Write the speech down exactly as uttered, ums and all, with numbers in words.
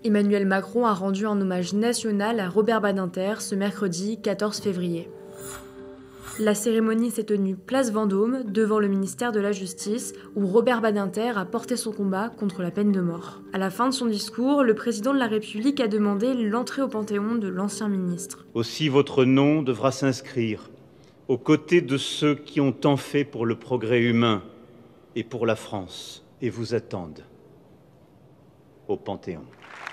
Emmanuel Macron a rendu un hommage national à Robert Badinter ce mercredi quatorze février. La cérémonie s'est tenue place Vendôme, devant le ministère de la Justice, où Robert Badinter a porté son combat contre la peine de mort. À la fin de son discours, le président de la République a demandé l'entrée au Panthéon de l'ancien ministre. Aussi, votre nom devra s'inscrire aux côtés de ceux qui ont tant fait pour le progrès humain et pour la France, et vous attendent au Panthéon.